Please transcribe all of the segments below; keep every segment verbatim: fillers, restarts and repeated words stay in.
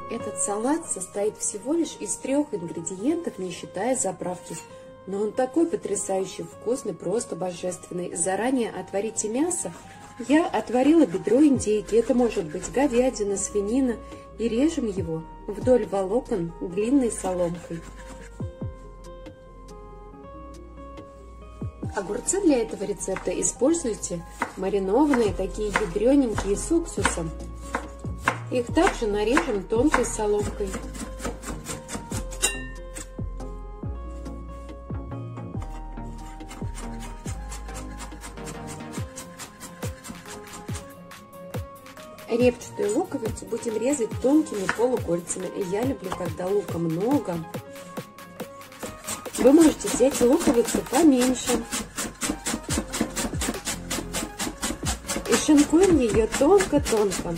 Этот салат состоит всего лишь из трех ингредиентов, не считая заправки. Но он такой потрясающий вкусный, просто божественный. Заранее отварите мясо. Я отварила бедро индейки. Это может быть говядина, свинина. И режем его вдоль волокон длинной соломкой. Огурцы для этого рецепта используйте маринованные, такие ядрененькие, с уксусом. Их также нарежем тонкой соломкой. Репчатую луковицу будем резать тонкими полукольцами. Я люблю, когда лука много. Вы можете взять луковицу поменьше. И шинкуем ее тонко-тонко.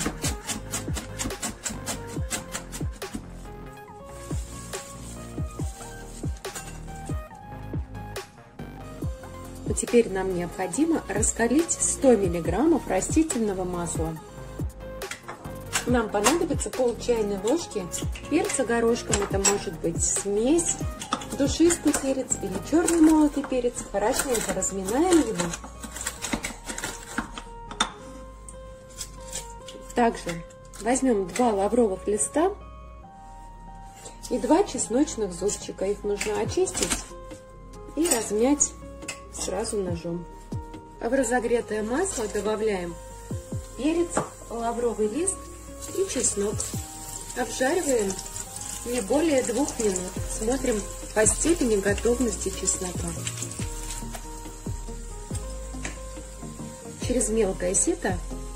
Теперь нам необходимо раскалить сто миллиграммов растительного масла. Нам понадобится пол чайной ложки перца горошком. Это может быть смесь, душистый перец или черный молотый перец. Хорошенько разминаем его. Также возьмем два лавровых листа и два чесночных зубчика. Их нужно очистить и размять сразу ножом. А в разогретое масло добавляем перец, лавровый лист и чеснок. Обжариваем не более двух минут. Смотрим по степени готовности чеснока. Через мелкое сито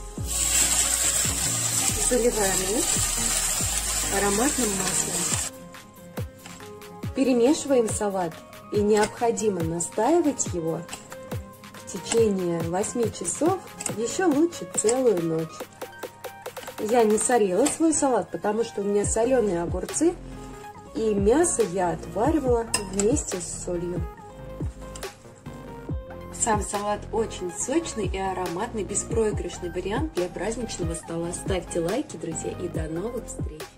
заливаем лук ароматным маслом. Перемешиваем салат. И необходимо настаивать его в течение восьми часов, еще лучше целую ночь. Я не солила свой салат, потому что у меня соленые огурцы, и мясо я отваривала вместе с солью. Сам салат очень сочный и ароматный, беспроигрышный вариант для праздничного стола. Ставьте лайки, друзья, и до новых встреч!